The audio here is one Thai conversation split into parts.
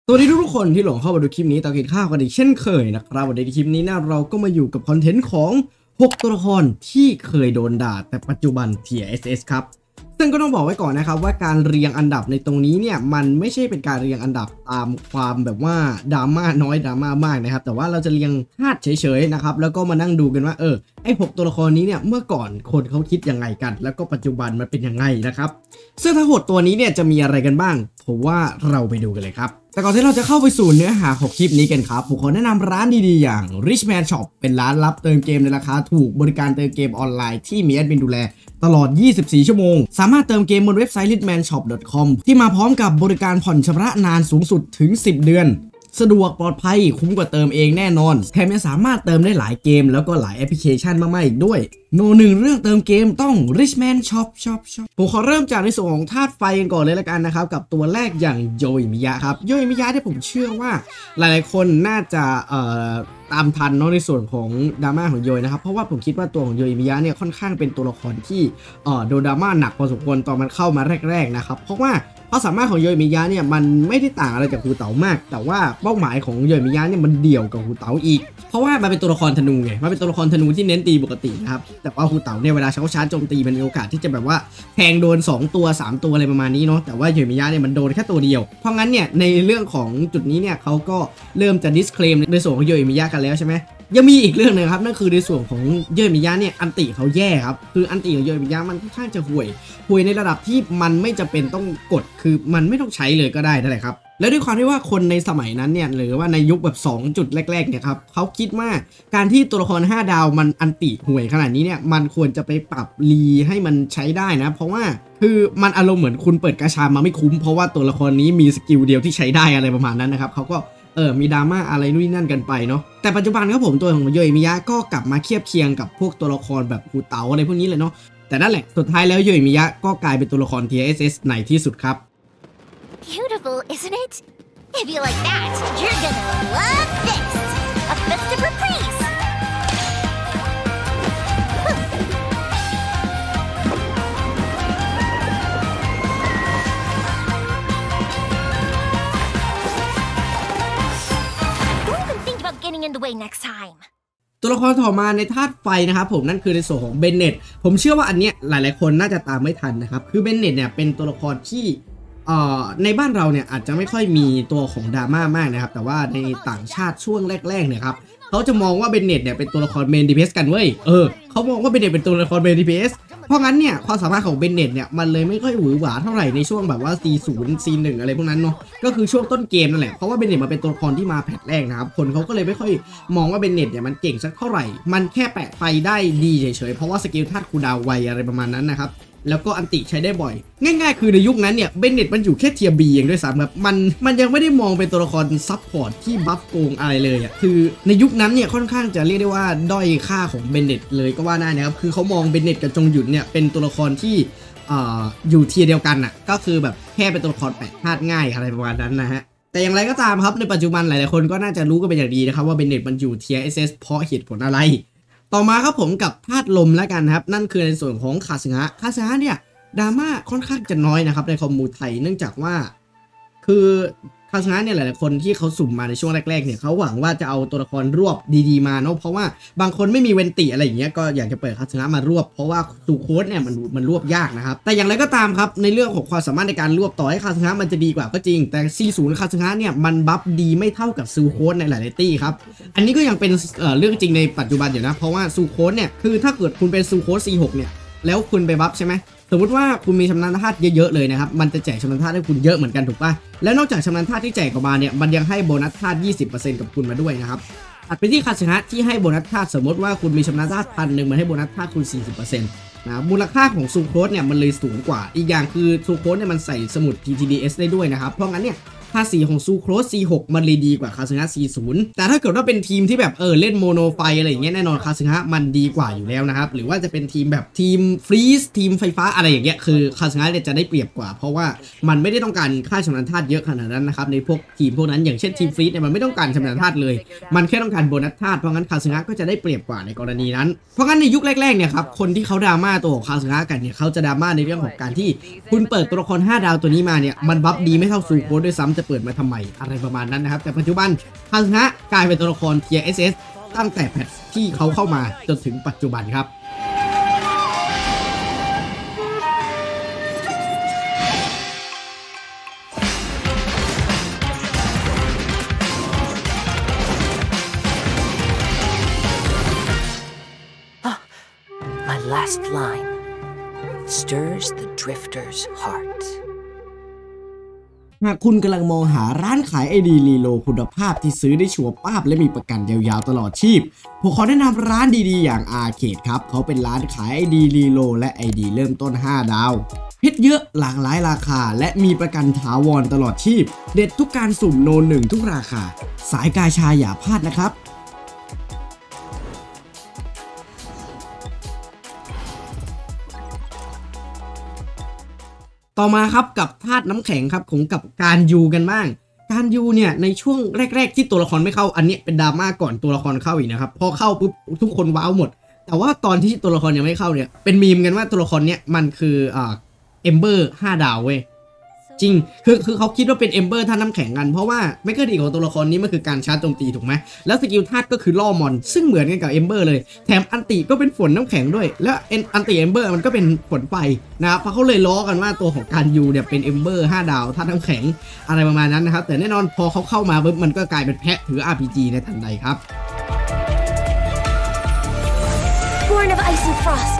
สวัสดีทุกคนที่หลงเข้ามาดูคลิปนี้ต่อกินข้าวกันอีกเช่นเคยนะครับวันในคลิปนี้นะเราก็มาอยู่กับคอนเทนต์ของ6ตัวละครที่เคยโดนด่าแต่ปัจจุบัน Tier SS ครับซึ่งก็ต้องบอกไว้ก่อนนะครับว่าการเรียงอันดับในตรงนี้เนี่ยมันไม่ใช่เป็นการเรียงอันดับตามความแบบว่าดราม่าน้อยดราม่ามากนะครับแต่ว่าเราจะเรียงธาตุเฉยๆนะครับแล้วก็มานั่งดูกันว่าไอ้6ตัวละครนี้เนี่ยเมื่อก่อนคนเขาคิดยังไงกันแล้วก็ปัจจุบันมันเป็นยังไงนะครับซึ่งทั้ง6ตัวนี้เนี่ยจะมีอะไรกันบ้างผมว่าเราไปดูกันเลยครับแต่ก่อนที่เราจะเข้าไปสู่เนื้อหาของคลิปนี้กันครับผมขอแนะนำร้านดีๆอย่าง Richman Shop เป็นร้านรับเติมเกมในราคาถูกบริการเติมเกมออนไลน์ที่มีแอดมินดูแลตลอด 24 ชั่วโมงสามารถเติมเกมบนเว็บไซต์ richmanshop.com ที่มาพร้อมกับบริการผ่อนชำระนานสูงสุดถึง 10 เดือนสะดวกปลอดภัยคุ้มกว่าเติมเองแน่นอนแถมยังสามารถเติมได้หลายเกมแล้วก็หลายแอปพลิเคชันมากๆอีกด้วยโนหนึ่งเรื่องเติมเกมต้อง Richman Shop ผมขอเริ่มจากในส่วนของธาตุไฟกันก่อนเลยละกันนะครับกับตัวแรกอย่างโยอิมิยะครับโยอิมิยะที่ผมเชื่อว่าหลายๆคนน่าจะตามทันเนาะในส่วนของดราม่าของโยยนะครับเพราะว่าผมคิดว่าตัวของโยอิมิยะเนี่ยค่อนข้างเป็นตัวละครที่โดนดราม่าหนักพอสมควรตอนมันเข้ามาแรกๆนะครับเพราะว่าความสามารถของโยอิมิยะเนี่ยมันไม่ได้ต่างอะไรจากฮูเต๋ามากแต่ว่าเป้าหมายของโยอิมิยะเนี่ยมันเดี่ยวกับฮูเต๋าอีกเพราะว่ามันเป็นตัวละครธนูไงมันเป็นตัวละครธนูที่เน้นตีปกตินะครับแต่ว่าฮูเต๋าเนี่ยเวลาเขาชาร์จโจมตีมันมีโอกาสที่จะแบบว่าแทงโดน2ตัว3ตัวอะไรประมาณนี้เนาะแต่ว่าโยอิมิยะเนี่ยมันโดนแค่ตัวเดียวเพราะงั้นเนี่ยในเรื่องของจุดนี้เนี่ยเขาก็เริ่มจะดิสเคลมในส่วนของโยอิมิยะกันแล้วใช่ไหมยังมีอีกเรื่องนึงครับนั่นคือในส่วนของโยอิมิยะเนี่ยอันติเขาแย่ครับคืออันติของโยอิมิยะมันค่อนข้างจะห่วยในระดับที่มันไม่จำเป็นต้องกดคือมันไม่ต้องใช้เลยก็ได้นั่นแหละครับแล้วด้วยความที่ว่าคนในสมัยนั้นเนี่ยหรือว่าในยุคแบบ2จุดแรกๆเนี่ยครับเขาคิดว่าการที่ตัวละคร5ดาวมันอันติห่วยขนาดนี้เนี่ยมันควรจะไปปรับรีให้มันใช้ได้นะเพราะว่าคือมันอารมณ์เหมือนคุณเปิดกาชามาไม่คุ้มเพราะว่าตัวละครนี้มีสกิลเดียวที่ใช้ได้อะไรประมาณนั้นนะครับเขาก็มีดราม่าอะไรนู่นนั่นกันไปเนาะแต่ปัจจุบันครับผมตัวของโยอิมิยะก็กลับมาเทียบเคียงกับพวกตัวละครแบบฮูเต๋าอะไรพวกนี้เลยเนาะแต่นั่นแหละสุดท้ายแล้วโยอิมิยะก็กลายเป็นตัวละคร Tier SS ในที่สุดครับ Beautiful, isn't it? If you like that, you're gonna love this. A festive reprise. Don't even think about getting in the way next time. ตัวละครต่อมาในธาตุไฟนะครับผมนั่นคือในส่วนของเบนเน็ตผมเชื่อว่าอันเนี้ยหลายๆคนน่าจะตามไม่ทันนะครับคือเบนเน็ตเนี่ยเป็นตัวละครที่ในบ้านเราเนี่ยอาจจะไม่ค่อยมีตัวของดราม่ามากนะครับแต่ว่าในต่างชาติช่วงแรกๆเนี่ยครับเขาจะมองว่าเบนเน็ตเนี่ยเป็นตัวละครเมน DPS กันเว้ยเขามองว่าเบนเน็ตเป็นตัวละครเมน DPS เพราะงั้นเนี่ยความสามารถของเบนเน็ตเนี่ยมันเลยไม่ค่อยหวือหวาเท่าไหร่ในช่วงแบบว่า C0 C1 อะไรพวกนั้นเนาะก็คือช่วงต้นเกมนั่นแหละเพราะว่าเบนเน็ตมันเป็นตัวละครที่มาแพทแรกนะครับคนเขาก็เลยไม่ค่อยมองว่าเบนเน็ตเนี่ยมันเก่งสักเท่าไหร่มันแค่แปะไฟได้ดีเฉยๆเพราะว่าสกิลธาตุคูลดาวน์ไวอะไรประมาณนั้นนะครับแล้วก็อันติใช้ได้บ่อยง่ายๆคือในยุคนั้นเนี่ยเบนเน็ตมันอยู่แค่เทียร์บีเองด้วยซ้ำครับมันยังไม่ได้มองเป็นตัวละครซับพอร์ตที่บัฟโกงอะไรเลยอ่ะคือในยุคนั้นเนี่ยค่อนข้างจะเรียกได้ว่าด้อยค่าของเบนเน็ตเลยก็ว่าได้นะครับคือเขามองเบนเน็ตกับจงหยุนเนี่ยเป็นตัวละครที่อยู่เทียร์เดียวกันอ่ะก็คือแบบแค่เป็นตัวละครแปะธาตุง่ายอะไรประมาณนั้นนะฮะแต่อย่างไรก็ตามครับในปัจจุบันหลายๆคนก็น่าจะรู้กันเป็นอย่างดีนะครับว่าเบนเน็ตมันอยู่เทียร์ SS เพราะเหตุผลอะไรต่อมาครับผมกับธาตุลมแล้วกันครับนั่นคือในส่วนของคาสึงะเนี่ยดราม่าค่อนข้างจะน้อยนะครับในคอมมูไทยเนื่องจากว่าคือคาสึงะเนี่ยหลายๆคนที่เขาสุ่มมาในช่วงแรกๆเนี่ยเขาหวังว่าจะเอาตัวละครรวบดีๆมาเนาะเพราะว่าบางคนไม่มีเวนติอะไรอย่างเงี้ยก็อยากจะเปิดคาสึงะมารวบเพราะว่าซูโค้ดเนี่ยมันรวบยากนะครับแต่อย่างไรก็ตามครับในเรื่องของความสามารถในการรวบต่อให้คาสึงะมันจะดีกว่าก็จริงแต่ C0 คาสึงะเนี่ยมันบัฟดีไม่เท่ากับซูโค้ดในหลายๆตี้ครับอันนี้ก็ยังเป็นเรื่องจริงในปัจจุบันอยู่นะเพราะว่าซูโค้ดเนี่ยคือถ้าเกิดคุณเป็นซูโค้ด C6 เนี่ยแล้วคุณไปบัฟใช่ไหมสมมติว่าคุณมีชำนาญธาตุเยอะๆเลยนะครับมันจะแจกชำนาญธาตุให้คุณเยอะเหมือนกันถูกป่ะแล้วนอกจากชำนาญธาตุที่แจกออกมาเนี่ยมันยังให้โบนัสธาตุ 20% กับคุณมาด้วยนะครับตัดไปที่คาสึงะที่ให้โบนัสธาตุสมมติว่าคุณมีชำนาญธาตุ1,000มันให้โบนัสธาตุคุณ 40% นะมูลค่าของซูโคสเนี่ยมันเลยสูงกว่าอีกอย่างคือซูโคสเนี่ยมันใส่สมุด TTDS ได้ด้วยนะครับเพราะงั้นเนี่ยภาษีของซูโครส C6 มันเลยดีกว่าคาสึงะ C0 แต่ถ้าเกิดว่าเป็นทีมที่แบบเล่นโมโนไฟอะไรอย่างเงี้ยแน่นอนคาสึงะมันดีกว่าอยู่แล้วนะครับหรือว่าจะเป็นทีมแบบทีมฟรีซทีมไฟฟ้าอะไรอย่างเงี้ยคือคาสึงะเนี่ยจะได้เปรียบกว่าเพราะว่ามันไม่ได้ต้องการค่าชำนาญธาตุเยอะขนาดนั้นนะครับในพวกทีมพวกนั้นอย่างเช่นทีมฟรีซเนี่ยมันไม่ต้องการชำนาญธาตุเลยมันแค่ต้องการโบนัสธาตุเพราะงั้นคาสึงะก็จะได้เปรียบกว่าในกรณีนั้นเพราะงั้นในยุคแรกๆเนี่ยครับคนที่เขาดราม่าตัวของคาสึงะกันเนี่ยเขาจะดราม่าในเรื่องของการที่คุณเปิดตัวละคร5ดาวตัวนี้มาเนี่ยมันบัฟดีไม่เท่าซูโคสด้วยซ้ำจะเปิดมาทำไมอะไรประมาณนั้นนะครับแต่ปัจจุบันคาซึฮะกลายเป็นตัวละครเทียร์ SS ตั้งแต่แพทที่เขาเข้ามาจนถึงปัจจุบันครับ My last line stirs the drifter's heart. หากคุณกำลังมองหาร้านขาย ID รีโหลดคุณภาพที่ซื้อได้ชัวร์ป้าบและมีประกันยาวๆตลอดชีพผมขอแนะนำร้านดีๆอย่างอาร์เคดครับเขาเป็นร้านขาย ID รีโหลดและ ID เริ่มต้น5 ดาวเพชรเยอะหลากหลายราคาและมีประกันถาวรตลอดชีพเด็ดทุกการสุ่มโน1ทุกราคาสายกาชาอย่าพลาดนะครับต่อมาครับกับธาตุน้ำแข็งครับของกับการยูกันบ้างการยูเนี่ยในช่วงแรกๆที่ตัวละครไม่เข้าอันนี้เป็นดราม่าก่อนตัวละครเข้าอีกนะครับพอเข้าปุ๊บทุกคนว้าวหมดแต่ว่าตอนที่ตัวละครยังไม่เข้าเนี่ยเป็นมีมกันว่าตัวละครเนี้ยมันคือเอมเบอร์5 ดาวเว้ยจริงคือเขาคิดว่าเป็นเอมเบอร์ธาตุน้ำแข็งกันเพราะว่าไม่ก็ดีของตัวละครนี้มันคือการชาร์จโจมตีถูกไหมแล้วสกิลธาตุก็คือล่อมอนซึ่งเหมือนกันกับเอมเบอร์เลยแถมอันติก็เป็นฝนน้ำแข็งด้วยแล้วอันติเอมเบอร์มันก็เป็นฝนไฟนะครับเพราะเขาเลยล้อกันว่าตัวของการยูเนี่ยเป็นเอมเบอร์5 ดาวธาตุน้ำแข็งอะไรประมาณนั้นนะครับแต่แน่นอนพอเขาเข้ามาปุ๊บมันก็กลายเป็นแพะถือ RPG ในทันใดครับ Born of ice and frost.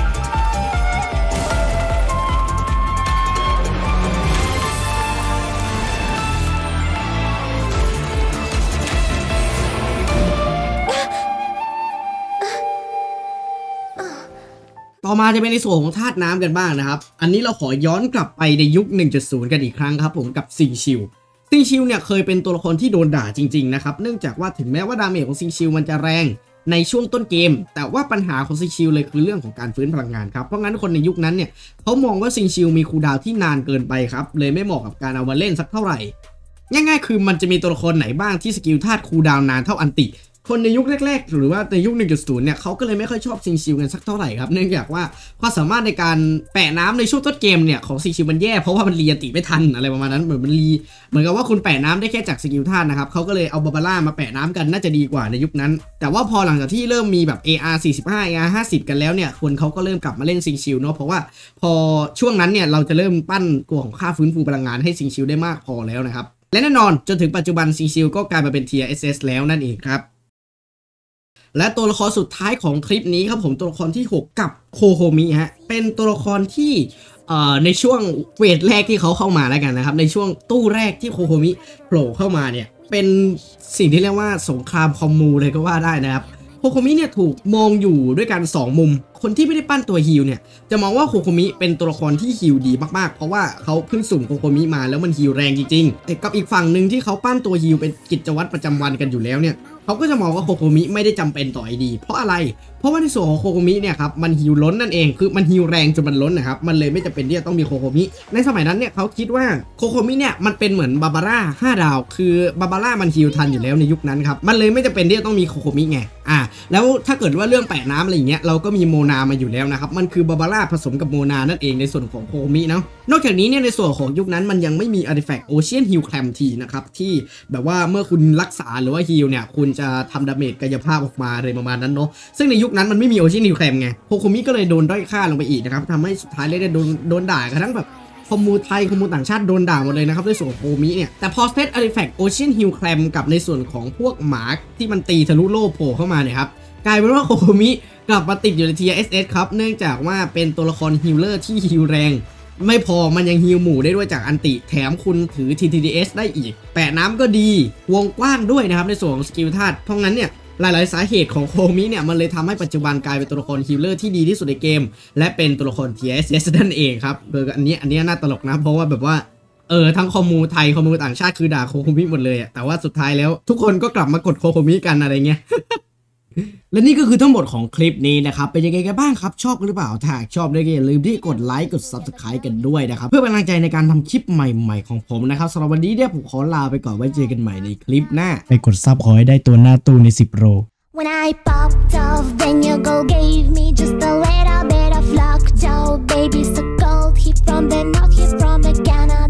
ต่อมาจะเป็นในส่วนของธาตุน้ำกันบ้างนะครับอันนี้เราขอย้อนกลับไปในยุค 1.0 กันอีกครั้งครับผมกับซิงชิลเนี่ยเคยเป็นตัวละครที่โดนด่าจริงๆนะครับเนื่องจากว่าถึงแม้ว่าดาเมจของซิงชิลมันจะแรงในช่วงต้นเกมแต่ว่าปัญหาของซิงชิลเลยคือเรื่องของการฟื้นพลังงานครับเพราะงั้นคนในยุคนั้นเนี่ยเขามองว่าซิงชิลมีคูลดาวน์ที่นานเกินไปครับเลยไม่เหมาะกับการเอามาเล่นสักเท่าไหร่ง่ายๆคือมันจะมีตัวละครไหนบ้างที่สกิลธาตุคูลดาวน์นานเท่าอันติคนในยุคแรกๆหรือว่าในยุค 1.0 เนี่ยเขาก็เลยไม่ค่อยชอบซิงชิลกันสักเท่าไหร่ครับเนื่องจากว่าความสามารถในการแปะน้ำในช่วงต้นเกมเนี่ยของซิงชิลมันแย่เพราะว่ามันรีอันติไม่ทันอะไรประมาณนั้นเหมือนกับว่าคุณแปะน้ำได้แค่จากสกิลธาตุนะครับเขาก็เลยเอาบาบาร่ามาแปะน้ำกันน่าจะดีกว่าในยุคนั้นแต่ว่าพอหลังจากที่เริ่มมีแบบ AR 45 AR 50 กันแล้วเนี่ยคนเขาก็เริ่มกลับมาเล่นซิงชิลเนาะเพราะว่าพอช่วงนั้นเนี่ยเราจะเริ่มปั้นตัวของค่าฟื้นฟูพลังงานให้ซิงชิลได้มากพอแล้วนะครับและแน่นอนจนถึงปัจจุบันซิงชิลก็กลายมาเป็น Tier SS แล้วนั่นเองครับและตัวละครสุดท้ายของคลิปนี้ครับผมตัวละครที่6กับโคโฮมิฮะเป็นตัวละครที่ในช่วงเวทแรกที่เขาเข้ามาแล้วกันนะครับในช่วงตู้แรกที่โคโฮมิโผล่เข้ามาเนี่ยเป็นสิ่งที่เรียกว่าสงครามคอมมูเลยก็ว่าได้นะครับโคโฮมิเนี่ยถูกมองอยู่ด้วยกัน2มุมคนที่ไม่ได้ปั้นตัวฮิลเนี่ยจะมองว่าโคโฮมิเป็นตัวละครที่ฮิลดีมากๆเพราะว่าเขาเพิ่งสุ่มโคโฮมิมาแล้วมันฮิลแรงจริงๆแต่กับอีกฝั่งหนึ่งที่เขาปั้นตัวฮิลเป็นกิจวัตรประจำวันกันอยู่แล้วเนี่ยเขาก็จะมองว่าโคโฮมิไม่ได้จำเป็นต่อไอดีเพราะอะไรเพราะว่าในส่วนของโคโฮมิเนี่ยครับมันฮิลล้นนั่นเองคือมันฮิลแรงจนมันล้นนะครับมันเลยไม่จำเป็นที่จะต้องมีโคโฮมิในสมัยนั้นเนี่ยเขาคิดว่าโคโฮมิเนี่ยมันเป็นเหมือนบาบาร่า5 ดาวคือบาบาร่ามันฮิลทันอยู่แล้วในยุคนั้นครับมันเลยไม่จำเป็นที่จะต้องมีโคโฮมิไงแล้วถ้าเกิดว่าเรื่องแปะน้ำอะไรอย่างเงี้ยเราก็มีโมนามาอยู่แล้วนะครับมันคือบาบาร่าผสมกับโมนานั่นเองในส่วนของโคโฮมิเนาะนอกจากนี้เนี่ยในส่วนของยุคนั้นมันยังไม่มีอาร์ติแฟกต์โอเชียนฮิลแคลมทีนะครับที่แบบว่าเมื่อคุณรักษาหรือว่าฮิลเนี่ยคุณจะทำดาเมจกายภาพออกมาอะไรประมาณนั้นเนาะซึ่งในยุคนั้นมันไม่มีโอเชียนฮิลแคลมไงโคโฮมิก็เลยโดนด้อยค่าลงไปอีกนะครับทำให้สุดท้ายเลยโดนด่ากันทั้งแบบคอมมูไทยคอมมูต่างชาติโดนด่าหมดเลยนะครับในส่วนของโคโฮมิเนี่ยแต่พอเซตอาร์ติแฟกต์โอเชียนฮิลแคลมกับในส่วนของพวกหมาที่มันตีทะลุโลกโผล่เข้ามาเนี่ยครับกลายเป็นว่าโคโฮมิกลับมาติดอยู่ใน Tier SS ครับเนื่องจากว่าเป็นตัวละครฮิลเลอร์ที่ฮิลแรงไม่พอมันยังฮิลหมู่ได้ด้วยจากอันติแถมคุณถือ TTDS ได้อีกแปะน้ำก็ดีวงกว้างด้วยนะครับในส่วนของสกิลธาตุเพราะงั้นเนี่ยหลายๆสาเหตุของโคโฮมิเนี่ยมันเลยทำให้ปัจจุบันกลายเป็นตัวละครฮิลเลอร์ที่ดีที่สุดในเกมและเป็นตัวละคร Tier SS นั่นเองครับโดยอันนี้น่าตลกนะเพราะว่าแบบว่าทั้งคอมมูไทยคอมมูต่างชาติคือด่าโคโฮมิหมดเลยแต่ว่าสุดท้ายแล้วทุกคนก็กลับมากดโคโฮมิกันอะไรเงี้ย และนี่ก็คือทั้งหมดของคลิปนี้นะครับเป็นยังไงกันบ้างครับชอบหรือเปล่าถ้าชอบก็อย่าลืมที่กดไลค์กด Subscribe กันด้วยนะครับเพื่อเป็นกำลังใจในการทำคลิปใหม่ๆของผมนะครับสำหรับวันนี้เนี่ยผมขอลาไปก่อนไว้เจอกันใหม่ในคลิปหน้าไปกดซับขอให้ได้ตัวหน้าตู้ใน10 โร When I popped off, then your girl gave me just a little bit of luck. Joe, baby, so cold. He from the north, he's from the Canada.